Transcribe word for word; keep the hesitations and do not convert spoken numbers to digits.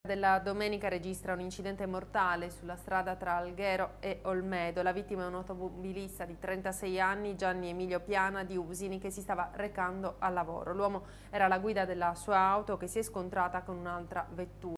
Della domenica registra un incidente mortale sulla strada tra Alghero e Olmedo. La vittima è un automobilista di trentasei anni, Gianni Emilio Piana di Usini, che si stava recando al lavoro. L'uomo era alla guida della sua auto che si è scontrata con un'altra vettura.